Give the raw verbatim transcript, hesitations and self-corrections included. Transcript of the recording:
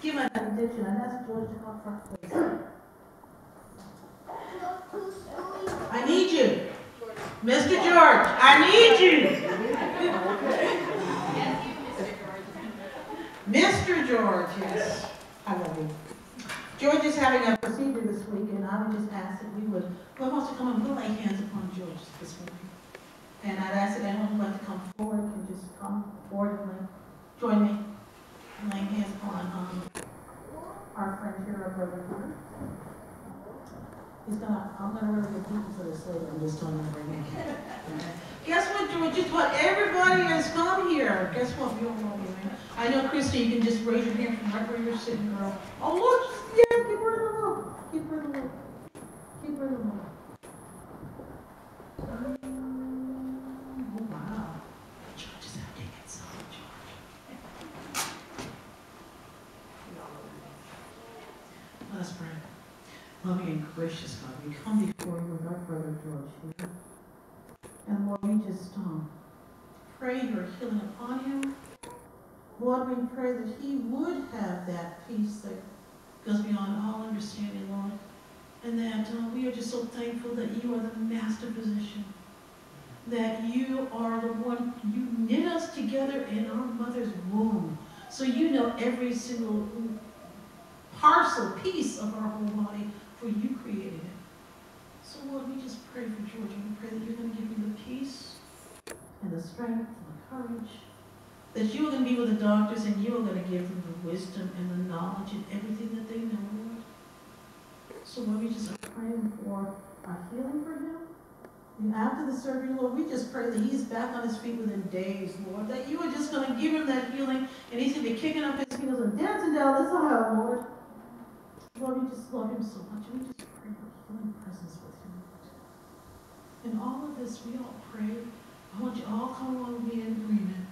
Give my benediction. And that's George to come front, please. I need you. Mister George, I need you. Mister George, yes. I love you. George is having a procedure this week, and I would just ask that we would, who wants to come and we'll lay hands upon George this morning. And I'd ask that anyone who'd like to come forward can just come forward and lay, join me in laying hands upon um, our friend here, our brother Hunter. He's gonna, I'm gonna really get people for this later. I'm just telling you right now. Guess what, George? Just what everybody has come here. Guess what? We all love you, man. I know, Christy, you can just raise your hand from right where you're sitting, girl. Oh, look, yeah, keep her in the room. Keep her in the room. Keep her in the room. Oh, wow. George is out getting it solid, George. Let us pray. Loving and gracious God, we come before you with our brother George here. And Lord, we just um, pray your healing upon him. Lord, we pray that he would have that peace that goes beyond all understanding, Lord. And that uh, we are just so thankful that you are the master physician. That you are the one, you knit us together in our mother's womb. So you know every single parcel, piece of our whole body, for you created it. So Lord, we just pray for George, and we pray that you're going to give him the peace and the strength and the courage, that you are going to be with the doctors and you are going to give them the wisdom and the knowledge and everything that they know, Lord. So Lord, we just are praying for our healing for him. And after the surgery, Lord, we just pray that he's back on his feet within days, Lord, that you are just going to give him that healing, and he's going to be kicking up his heels and dancing down this aisle, Lord. Lord, we just love him so much, and we just pray for healing presence with him, Lord. In all of this, we all pray. I want you all to come along with me in agreement